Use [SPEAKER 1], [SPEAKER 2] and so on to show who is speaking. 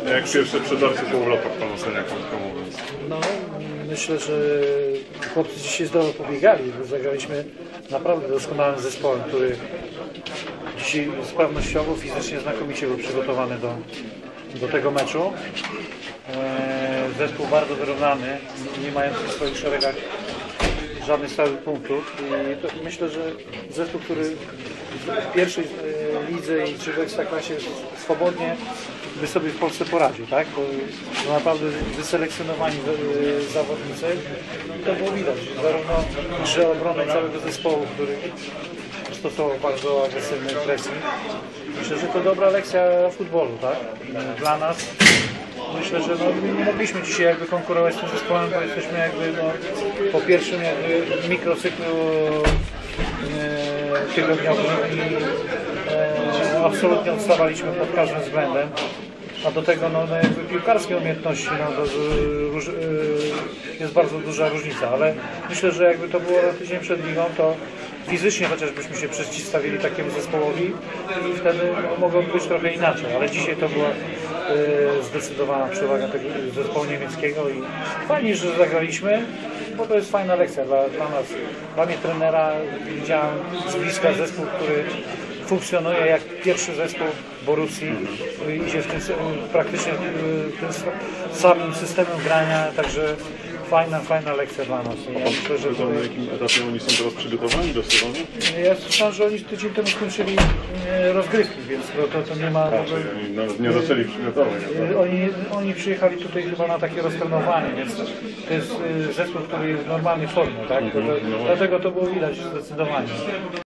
[SPEAKER 1] Jak pierwsze przedarcie po urlopach Pan ocenia, krótko mówiąc?
[SPEAKER 2] No, myślę, że chłopcy dzisiaj zdrowo pobiegali, bo zagraliśmy naprawdę doskonałym zespołem, który dzisiaj sprawnościowo, fizycznie znakomicie był przygotowany do tego meczu. Zespół bardzo wyrównany, nie mający w swoich szeregach żadnych stałych punktów i to myślę, że zespół, który w pierwszej lidze i czy w Ekstraklasie swobodnie by sobie w Polsce poradził, tak? Bo naprawdę wyselekcjonowani zawodnicy, to było widać, zarówno grze obronnej całego zespołu, który stosował bardzo agresywny pressing. Myślę, że to dobra lekcja futbolu, tak? Dla nas. Myślę, że nie mogliśmy dzisiaj jakby konkurować z tym zespołem, bo jesteśmy jakby po pierwszym jakby mikrocyklu tygodniowym i absolutnie odstawaliśmy pod każdym względem. A do tego jakby piłkarskie umiejętności jest bardzo duża różnica, ale myślę, że jakby to było tydzień przed ligą, to fizycznie chociażbyśmy się przeciwstawili takiemu zespołowi i wtedy mogłoby być trochę inaczej, ale dzisiaj to była zdecydowana przewaga tego zespołu niemieckiego i fajnie, że zagraliśmy, bo to jest fajna lekcja dla nas. Dla mnie trenera widziałem z bliska zespół, który funkcjonuje jak pierwszy zespół Borussii, idzie praktycznie tym samym systemem grania, także fajna lekcja dla nas.
[SPEAKER 1] A Pan myślę, że na jakim etapie oni są teraz przygotowani do sezonu?
[SPEAKER 2] Ja słyszałem, że oni tydzień temu skończyli rozgrywki, więc to nie ma...
[SPEAKER 1] Oni nawet nie zaczęli przygotowań.
[SPEAKER 2] Oni przyjechali tutaj chyba na takie roztrenowanie, więc to jest zespół, który jest w normalnej formie, tak? Dlatego to było widać zdecydowanie.